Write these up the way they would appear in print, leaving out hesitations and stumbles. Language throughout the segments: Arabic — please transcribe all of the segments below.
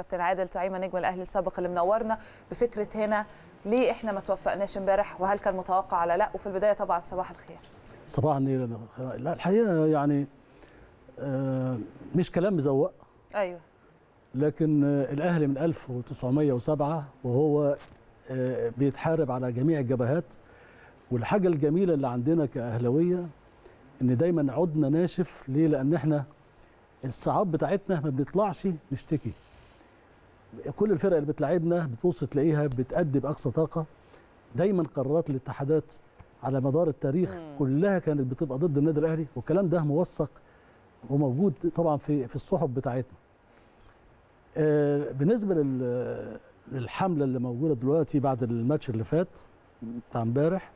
كابتن عادل طعيمه نجم الاهلي السابق اللي منورنا بفكره هنا ليه احنا ما توفقناش امبارح، وهل كان متوقع ولا لا؟ وفي البدايه طبعا صباح الخير. صباح النيل. لا الحقيقه يعني مش كلام مزوق. ايوه. لكن الاهلي من 1907 وهو بيتحارب على جميع الجبهات، والحاجه الجميله اللي عندنا كاهلاويه ان دايما عدنا ناشف. ليه؟ لان احنا الصعاب بتاعتنا ما بنطلعش نشتكي. كل الفرق اللي بتلعبنا بتبص تلاقيها بتأدي باقصى طاقه. دايما قرارات الاتحادات على مدار التاريخ كلها كانت بتبقى ضد النادي الاهلي، والكلام ده موثق وموجود طبعا في الصحف بتاعتنا. بالنسبه للحمله اللي موجوده دلوقتي بعد الماتش اللي فات بتاع امبارح،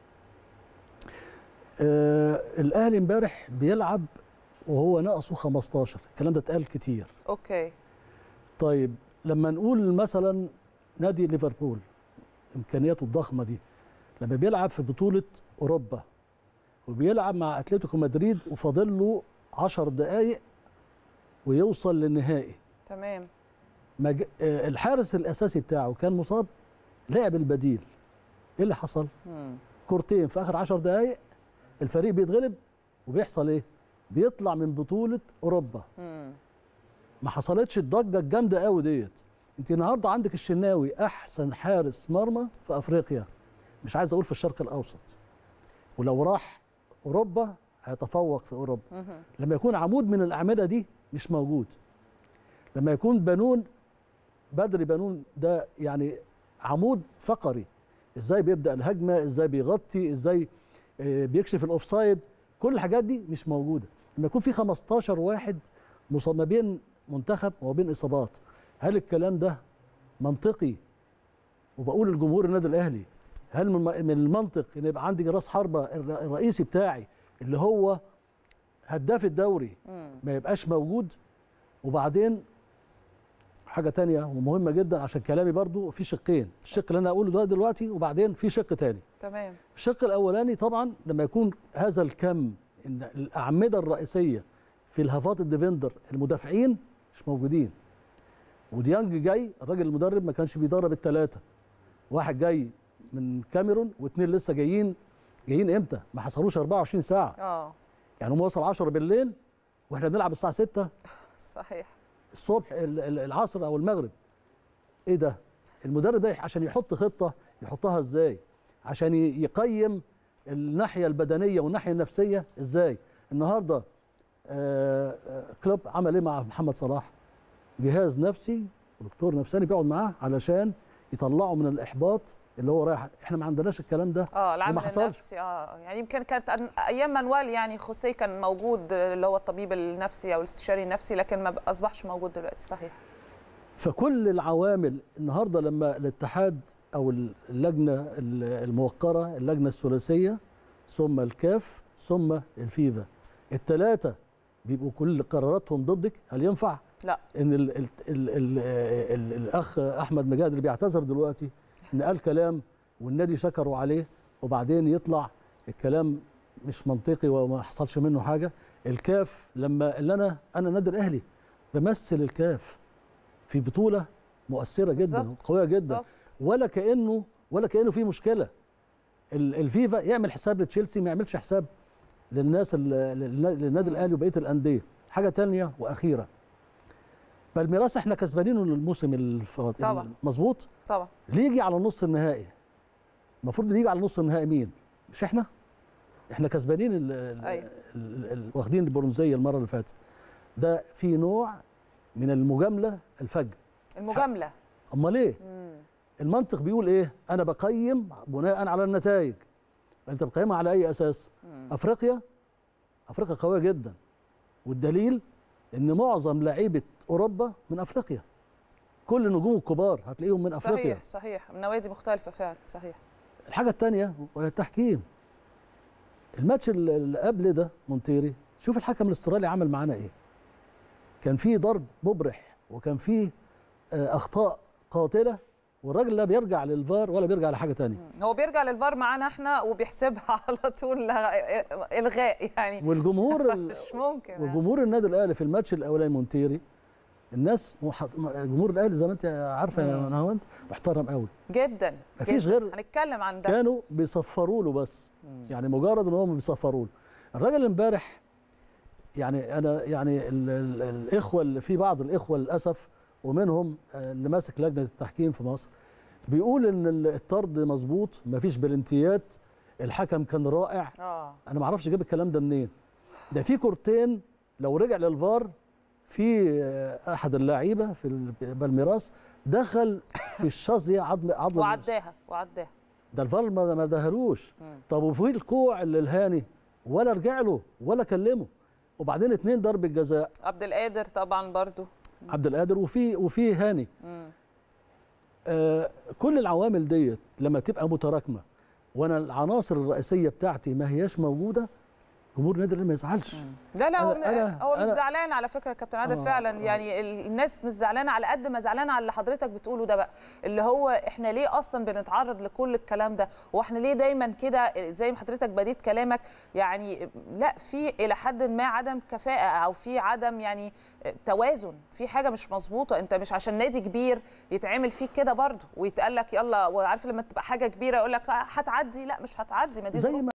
الاهلي امبارح بيلعب وهو ناقصه 15. الكلام ده اتقال كتير. اوكي. طيب لما نقول مثلا نادي ليفربول امكانياته الضخمه دي لما بيلعب في بطوله اوروبا وبيلعب مع اتلتيكو مدريد وفاضل له 10 دقائق ويوصل للنهائي، تمام. الحارس الاساسي بتاعه كان مصاب، لعب البديل. ايه اللي حصل؟ كورتين في اخر 10 دقائق الفريق بيتغلب وبيحصل ايه؟ بيطلع من بطوله اوروبا. ما حصلتش الضجه الجامده قوي ديت. انت النهارده عندك الشناوي احسن حارس مرمى في افريقيا، مش عايز اقول في الشرق الاوسط، ولو راح اوروبا هيتفوق في اوروبا. لما يكون عمود من الاعمده دي مش موجود، لما يكون بدري بنون ده يعني عمود فقري، ازاي بيبدا الهجمه، ازاي بيغطي، ازاي بيكشف الاوفسايد، كل الحاجات دي مش موجوده. لما يكون في 15 واحد مصاب ما بين منتخب وما بين اصابات، هل الكلام ده منطقي؟ وبقول للجمهور النادي الاهلي، هل من المنطق ان يبقى عندي راس حربه الرئيسي بتاعي اللي هو هداف الدوري ما يبقاش موجود؟ وبعدين حاجه تانية ومهمه جدا عشان كلامي برضو في شقين، الشق اللي انا هقوله ده دلوقتي وبعدين في شق تاني. تمام. الشق الاولاني طبعا لما يكون هذا الكم ان الاعمده الرئيسيه في الهافات الديفندر المدافعين مش موجودين، وديانج جاي، الراجل المدرب ما كانش بيدرب الثلاثه، واحد جاي من كاميرون واثنين لسه جايين امتى؟ ما حصلوش 24 ساعه. يعني هم وصل 10 بالليل واحنا بنلعب الساعه 6 صحيح الصبح العصر او المغرب. ايه ده؟ المدرب ده عشان يحط خطه يحطها ازاي؟ عشان يقيم الناحيه البدنيه والناحيه النفسيه ازاي؟ النهارده كلوب عمل ايه مع محمد صلاح؟ جهاز نفسي ودكتور نفساني بيقعد معاه علشان يطلعه من الاحباط اللي هو رايح. احنا ما عندناش الكلام ده. العامل النفسي. يعني يمكن كانت ايام مانوال يعني خوسيه كان موجود اللي هو الطبيب النفسي او الاستشاري النفسي، لكن ما اصبحش موجود دلوقتي. صحيح. فكل العوامل النهارده لما الاتحاد او اللجنه الموقره، اللجنه الثلاثيه ثم الكاف ثم الفيفا، الثلاثه بيبقوا كل قراراتهم ضدك، هل ينفع؟ لا. ان الاخ احمد مجاهد اللي بيعتذر دلوقتي ان قال كلام والنادي شكروا عليه وبعدين يطلع الكلام مش منطقي وما حصلش منه حاجه. الكاف لما اللي انا نادي الاهلي بمثل الكاف في بطوله مؤثره جدا وقويه جدا، ولا كانه في مشكله. الفيفا يعمل حساب لتشيلسي، ما يعملش حساب للناس للنادي الاهلي وبقيه الانديه. حاجه ثانيه واخيره، بالميراث احنا كسبانينه الموسم الفات طبعا، مظبوط طبعا. ليه يجي على نص النهائي؟ المفروض اللي يجي على نص النهائي مين؟ مش احنا كسبانين أيوة. واخدين البرونزيه المره اللي فاتت. ده في نوع من المجامله الفجر. المجامله امال ايه؟ المنطق بيقول ايه؟ انا بقيم بناء على النتائج. انت بتقيمها على اي اساس؟ افريقيا قويه جدا، والدليل ان معظم لعيبه اوروبا من افريقيا، كل النجوم الكبار هتلاقيهم من افريقيا. صحيح من نوادي مختلفه فعلا. صحيح. الحاجه الثانيه وهي التحكيم. الماتش اللي قبل ده مونتيري، شوف الحكم الاسترالي عمل معانا ايه. كان فيه ضرب مبرح وكان فيه اخطاء قاتله، والراجل لا بيرجع للفار ولا بيرجع لحاجه ثانيه. هو بيرجع للفار معانا احنا وبيحسبها على طول الغاء يعني. والجمهور مش ممكن. وجمهور النادي الاهلي في الماتش الاولاني مونتيري الناس جمهور الاهلي زي ما انت عارفه يا نهاوند محترم قوي جدا. مفيش غير هنتكلم عن ده. كانوا بيصفروا له بس يعني مجرد ان هم بيصفروا له. الراجل امبارح يعني انا يعني الاخوه اللي في بعض الاخوه للاسف ومنهم اللي ماسك لجنه التحكيم في مصر بيقول ان الطرد مظبوط مفيش بلنتيات الحكم كان رائع. انا ما اعرفش جاب الكلام ده منين. ده في كورتين لو رجع للفار في احد اللاعيبه في بالميراس دخل في الشظيه عظم وعداها ده الفار ما دهلوش. طب وفي الكوع اللي الهاني ولا رجع له ولا كلمه. وبعدين 2 ضربة جزاء عبد القادر طبعا برضو عبد القادر وفي هاني. كل العوامل ديت لما تبقى متراكمه وانا العناصر الرئيسيه بتاعتي ما هياش موجوده جمهور النادي الاهلي ما يزعلش. لا هو مش زعلان على فكره يا كابتن عادل فعلا. يعني الناس مش زعلانه على قد ما زعلانه على اللي حضرتك بتقوله ده بقى، اللي هو احنا ليه اصلا بنتعرض لكل الكلام ده، واحنا ليه دايما كده زي ما حضرتك بديت كلامك. يعني لا، في الى حد ما عدم كفاءه او في عدم يعني توازن، في حاجه مش مظبوطه. انت مش عشان نادي كبير يتعمل فيك كده برضه ويتقال لك يلا، وعارف لما تبقى حاجه كبيره يقول لك هتعدي، لا مش هتعدي، ما دي